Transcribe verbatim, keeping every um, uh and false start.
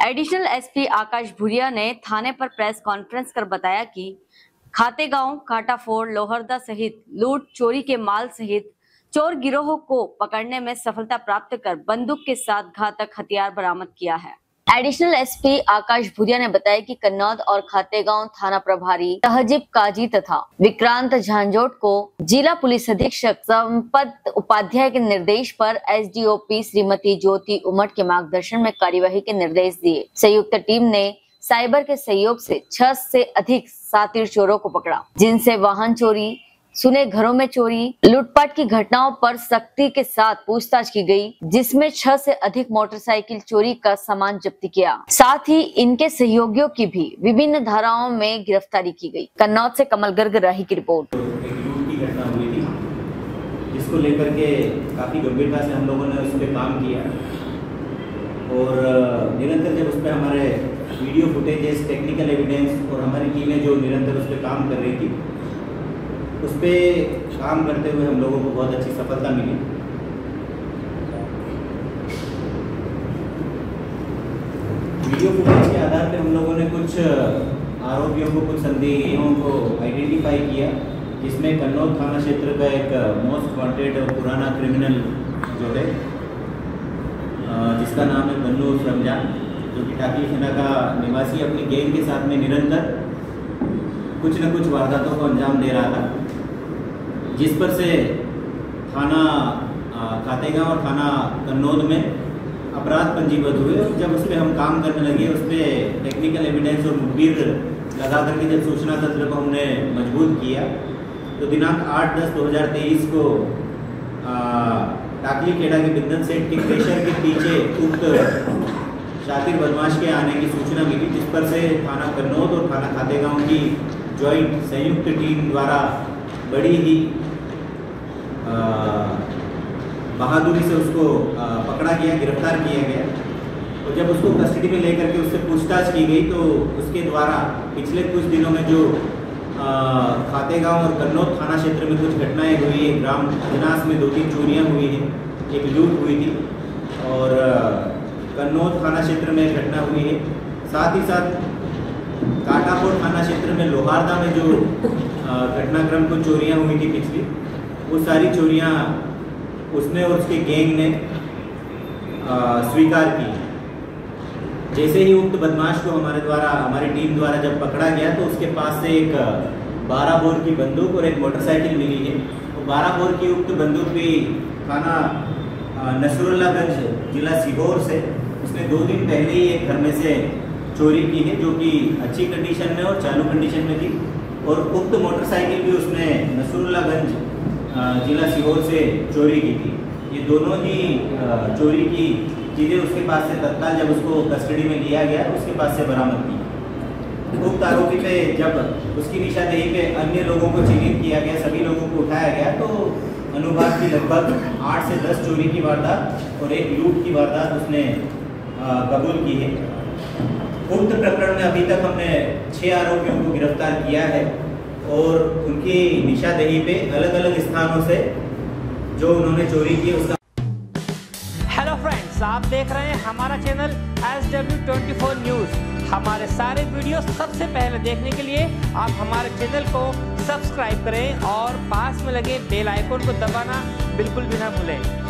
Additional SP आकाश भूरिया ने थाने पर press conference कर बताया कि खातेगांव, काटाफोड़, लोहरदा सहित लूट चोरी के माल सहित चोर गिरोह को पकड़ने में सफलता प्राप्त कर बंदूक के साथ घातक हथियार बरामद किया है। एडिशनल एसपी आकाश भूरिया ने बताया कि कन्नौद और खातेगांव थाना प्रभारी तहजीब काजी तथा विक्रांत झांझोट को जिला पुलिस अधीक्षक संपत उपाध्याय के निर्देश पर एसडीओपी श्रीमती ज्योति उमट के मार्गदर्शन में कार्यवाही के निर्देश दिए। संयुक्त टीम ने साइबर के सहयोग से छह से अधिक सातिर चोरों को पकड़ा, जिनसे वाहन चोरी, सुने घरों में चोरी, लूटपाट की घटनाओं पर सख्ती के साथ पूछताछ की गई, जिसमें छह से अधिक मोटरसाइकिल चोरी का सामान जब्त किया। साथ ही इनके सहयोगियों की भी विभिन्न धाराओं में गिरफ्तारी की गई। कन्नौज से कमल गर्ग राही की रिपोर्ट। एक लूट की घटना हुई थी, जिसको लेकर के काफी गंभीरता से हम लोगों ने उस पर काम किया और निरंतर जब उस पर हमारे वीडियो फुटेजेस, टेक्निकल एविडेंस और हमारी टीमें जो निरंतर उस पर काम कर रही थी, उस पर काम करते हुए हम लोगों को बहुत अच्छी सफलता मिली। वीडियो फुटेज के आधार पर हम लोगों ने कुछ आरोपियों को, कुछ संदेहियों को आइडेंटिफाई किया, जिसमें कन्नौज थाना क्षेत्र का एक मोस्ट वांटेड और पुराना क्रिमिनल जो है, जिसका नाम है बन्नू रमजान, जो कि टाकी खेना का निवासी, अपनी गैंग के साथ में निरंतर कुछ न कुछ वारदातों को अंजाम दे रहा था, जिस पर से थाना खातेगांव और थाना कन्नौज में अपराध पंजीबद्ध हुए। और जब उस पर हम काम करने लगे, उस पर टेक्निकल एविडेंस और मुखबिर लगा करके जब सूचना तंत्र को हमने मजबूत किया, तो दिनांक आठ दस दो हज़ार तेईस को टाकली खेड़ा के बिंदन सेठ किंगफिशर के पीछे उक्त शातिर बदमाश के आने की सूचना मिली, जिस पर से थाना कन्नौज और थाना खातेगांव की जॉइंट संयुक्त टीम द्वारा बड़ी ही बहादुरी से उसको आ, पकड़ा गया, गिरफ्तार किया गया। और जब उसको कस्टडी में लेकर के उससे पूछताछ की गई, तो उसके द्वारा पिछले कुछ दिनों में जो खातेगांव और कन्नौज थाना क्षेत्र में कुछ घटनाएं हुई है, ग्राम अजनास में दो तीन चोरियां हुई हैं, एक लूट हुई थी, और कन्नौज थाना क्षेत्र में एक घटना हुई है। साथ ही साथ काटाफोड़ थाना क्षेत्र में लोहारदा में जो घटनाक्रम को चोरियां हुई थी पिछली, वो सारी चोरियां उसने और उसके गैंग ने स्वीकार की। जैसे ही उक्त बदमाश को हमारे द्वारा हमारी टीम द्वारा जब पकड़ा गया, तो उसके पास से एक बारह बोर की बंदूक और एक मोटरसाइकिल मिली है। तो बारह बोर की उक्त बंदूक भी थाना नसरुल्लागंज जिला सीहोर से उसने दो दिन पहले ही एक घर में से चोरी की है, जो कि अच्छी कंडीशन में और चालू कंडीशन में थी। और उक्त मोटरसाइकिल भी उसने नसरुल्लागंज जिला सीहोर से चोरी की थी। ये दोनों ही चोरी की चीज़ें उसके पास से तत्काल जब उसको कस्टडी में लिया गया, उसके पास से बरामद की। उक्त आरोपी पे जब उसकी निशानदेही पे अन्य लोगों को चिन्हित किया गया, सभी लोगों को उठाया गया, तो अनुपात की लगभग आठ से दस चोरी की वारदात और एक लूट की वारदात उसने कबूल की है। उक्त प्रकरण में अभी तक हमने छह आरोपियों को गिरफ्तार किया है और उनकी निशानदेही पे अलग अलग स्थानों से जो उन्होंने चोरी की उसका। हेलो फ्रेंड्स, आप देख रहे हैं हमारा channel S W twenty four news. हमारे सारे वीडियो सबसे पहले देखने के लिए आप हमारे चैनल को सब्सक्राइब करें और पास में लगे बेल आइकन को दबाना बिल्कुल भी ना भूलें।